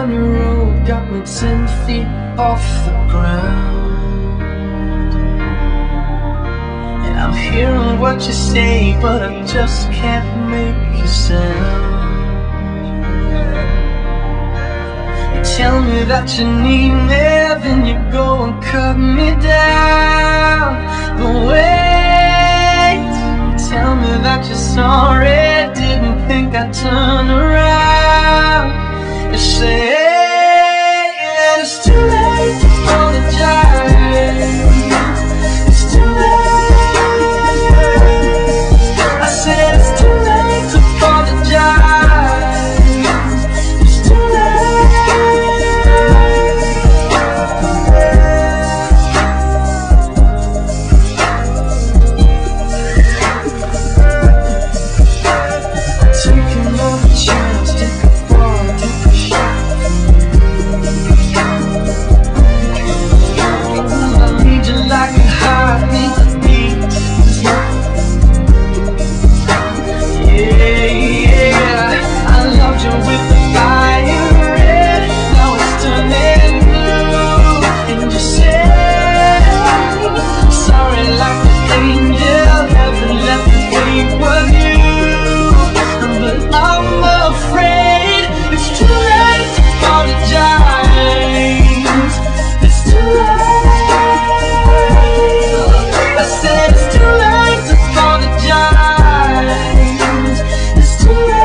on your road got me 10 feet off the ground. And I'm hearing what you say, but I just can't make you sound. You tell me that you need me, then you go and cut me down. But wait, you tell me that you're sorry, didn't think I'd turn around. You say that it's too late to apologize. It's too late. I said it's too late to apologize. It's too taking another chance, take a fall, take a shot. I need you like a heart needs a beat. Yeah, yeah, I loved you with the fire red. Now it's turning blue. And you say sorry like an angel, heaven let me think was you. But I'm afraid it's too late to apologize. It's too late. I said it's too late to apologize. It's too late.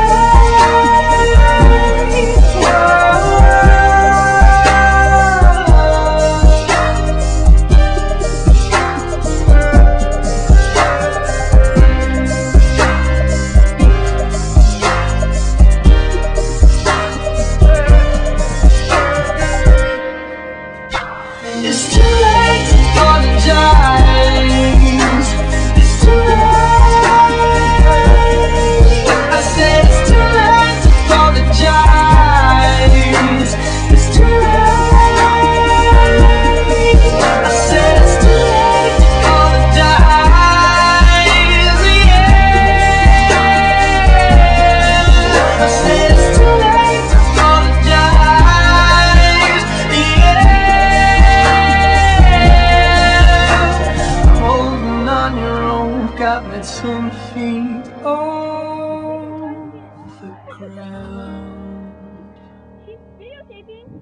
It's too late to apologize. It's too late. I said it's too late to apologize. It's too late. I said it's too late to apologize. Yeah. I said it's too late to apologize. Yeah. Holding on your own got me 10 feet off the ground. She's videotaping.